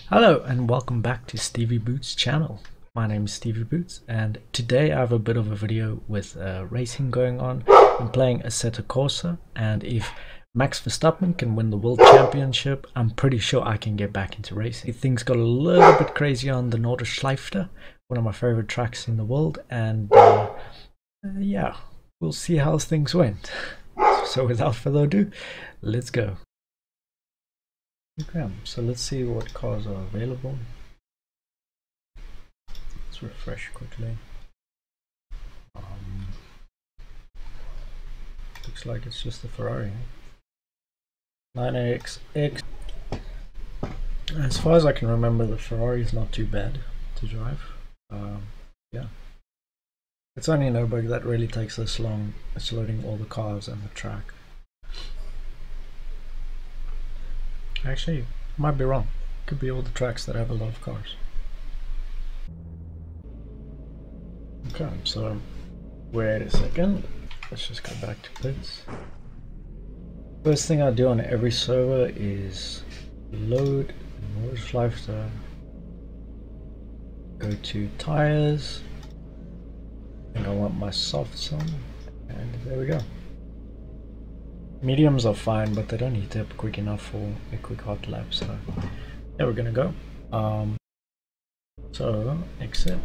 Hello and welcome back to Stevie Boots channel. My name is Stevie Boots and today I have a bit of a video with racing going on. I'm playing Assetto Corsa, and if Max Verstappen can win the World Championship, I'm pretty sure I can get back into racing. Things got a little bit crazy on the Nürburgring, one of my favorite tracks in the world, and yeah, we'll see how things went. So without further ado, let's go. Okay, so let's see what cars are available. Let's refresh quickly. Looks like it's just the Ferrari 599xx. As far as I can remember, the Ferrari is not too bad to drive. Yeah, it's only Nürburgring that really takes this long. It's loading all the cars and the track. Actually, I might be wrong. Could be all the tracks that have a lot of cars. Okay, so wait a second. Let's just go back to pits. First thing I do on every server is load Nürburgring, go to tires. I think I want my softs on, and there we go. Mediums are fine, but they don't heat up quick enough for a quick hot lap, so yeah, we're gonna go. So exit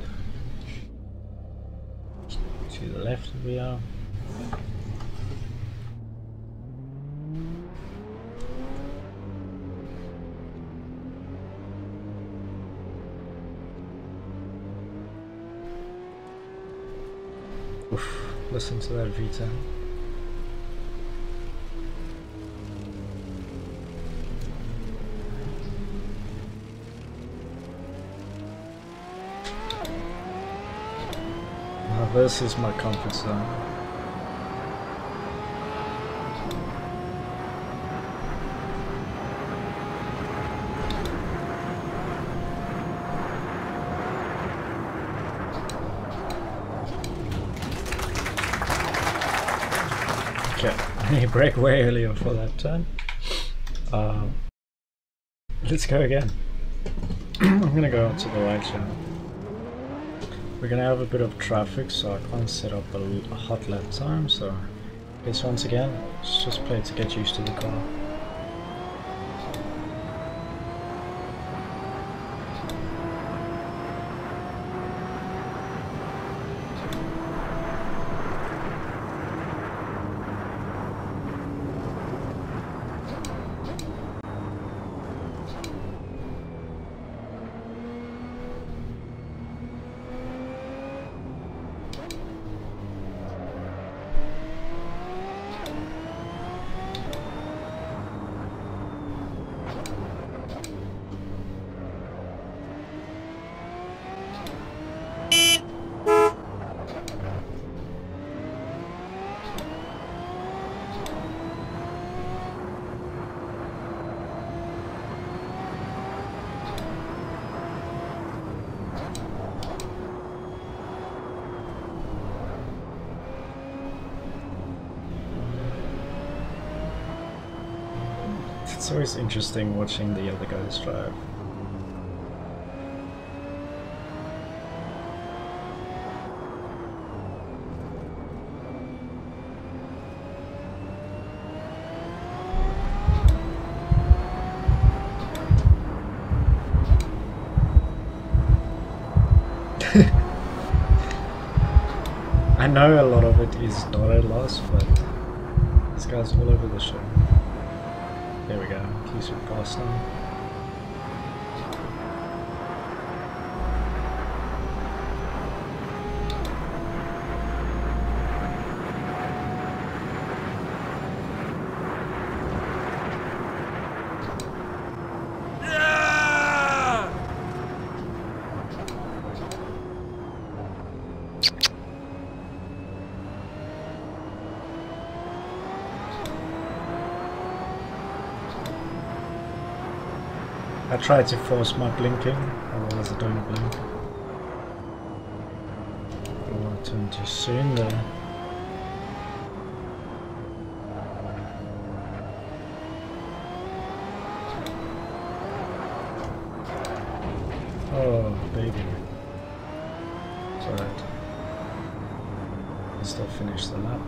to the left we are. Oof, listen to that V10. This is my comfort zone. Okay, I brake way earlier for that turn. Let's go again. I'm gonna go to the right channel. We're gonna have a bit of traffic, so I can't set up a hot lap time, so I guess once again, let's just play to get used to the car. It's always interesting watching the other guys drive. I know a lot of it is dollar loss, but this guy's all over the show. There we go, at least we passed now. I tried to force my blinking, otherwise I don't blink. Oh, I turned too soon there. Oh, baby. It's alright. I'll still finish the lap.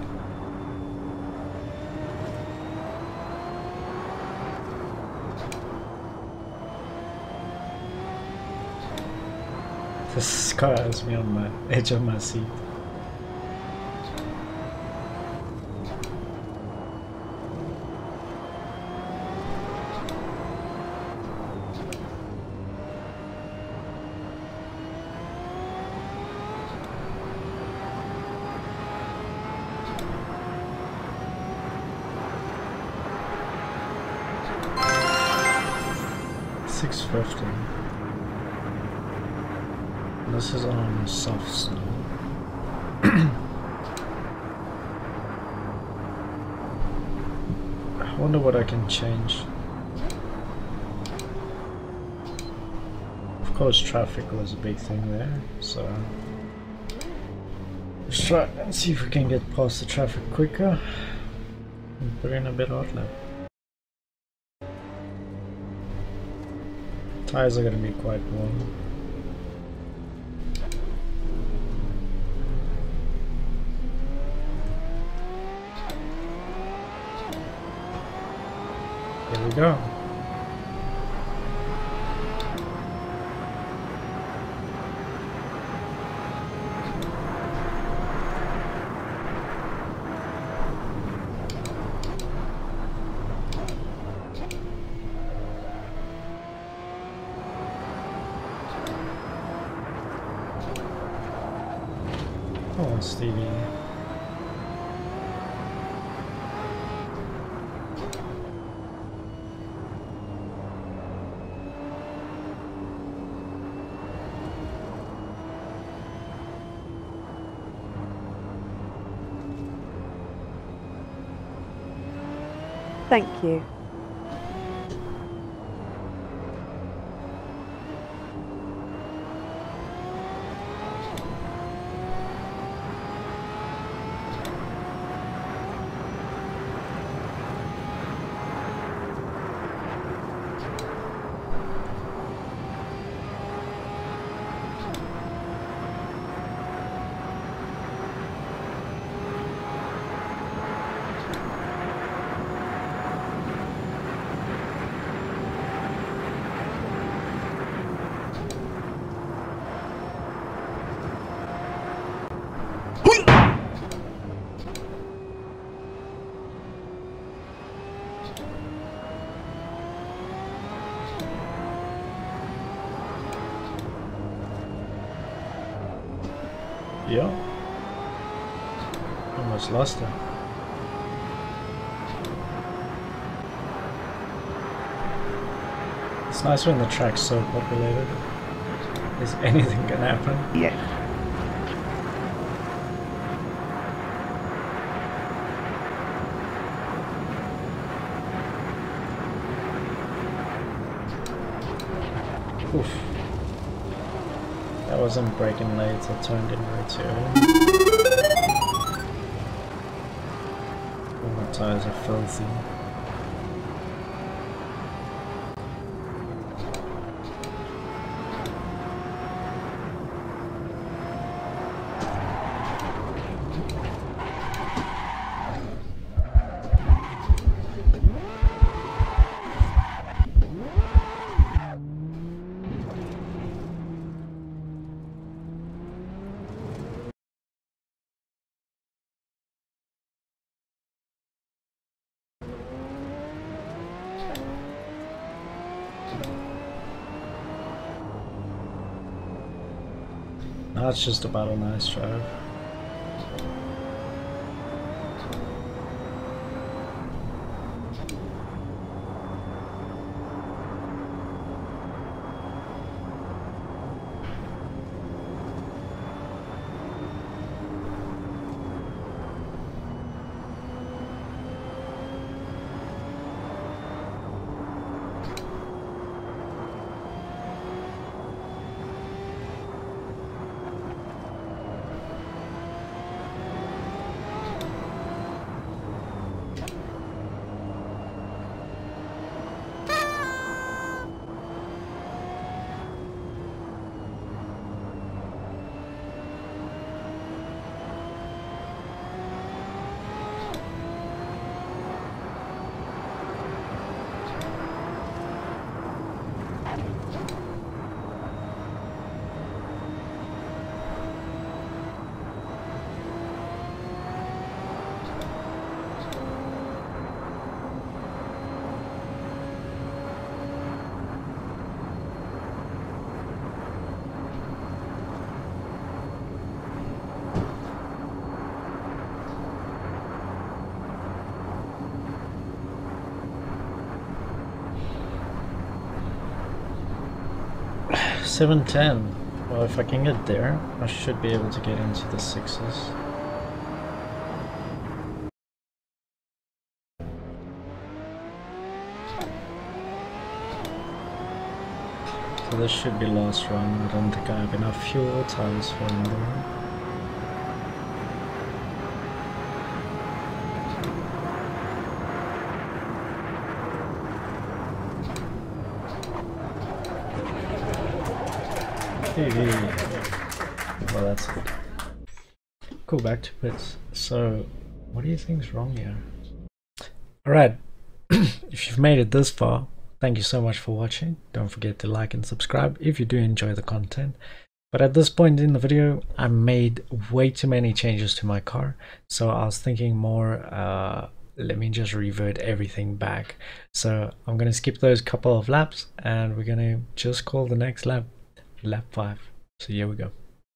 This car has me on the edge of my seat. $6.50. This is on soft snow. I wonder what I can change. Of course, traffic was a big thing there, so let's try and see if we can get past the traffic quicker and put in a bit of outlap. Tires are going to be quite warm. Here we go. Oh, Stevie. Thank you. Yeah. Almost lost her. It's nice when the track's so populated. Is anything gonna happen? Yeah. Oof. I wasn't braking late, I turned in way too early. All my tires are filthy. Now it's just about a nice drive. 710. Well, if I can get there, I should be able to get into the 6s. So this should be last run. I don't think I have enough fuel or tires for another one. Well, that's it. Cool, back to pits. So, what do you think's wrong here? Alright, if you've made it this far, thank you so much for watching. Don't forget to like and subscribe if you do enjoy the content. But at this point in the video, I made way too many changes to my car. So I was thinking more, let me just revert everything back. So I'm going to skip those couple of laps and we're going to just call the next lap lap 5. So here we go.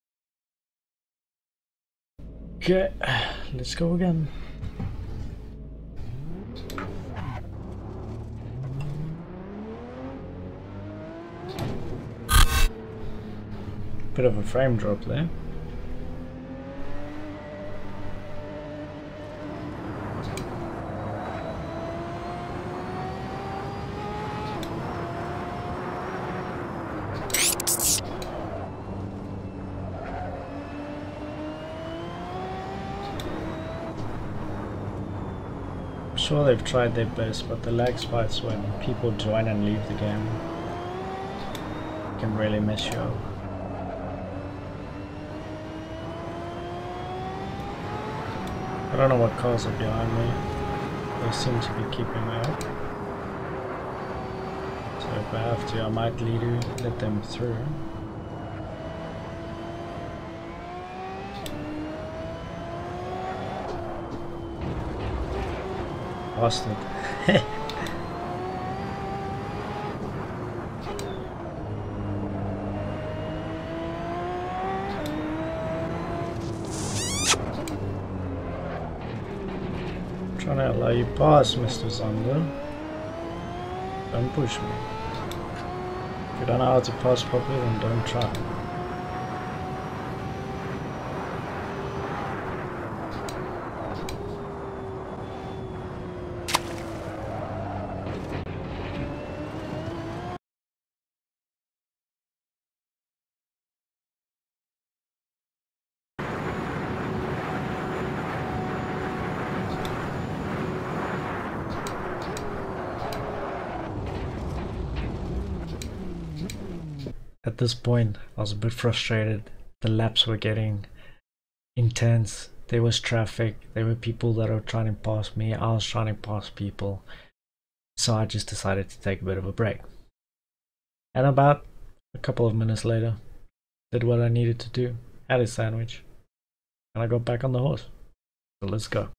Okay, let's go again. Bit of a frame drop there. I'm sure they've tried their best, but the lag spikes when people join and leave the game can really mess you up. I don't know what cars are behind me. They seem to be keeping me up. So if I have to, I might let them through. Bastard. Trying to allow you pass, Mr. Zander. Don't push me. If you don't know how to pass properly, then don't try. At this point, I was a bit frustrated. The laps were getting intense. There was traffic. There were people that were trying to pass me. I was trying to pass people. So I just decided to take a bit of a break. And about a couple of minutes later, did what I needed to do. Had a sandwich. And I got back on the horse. So let's go.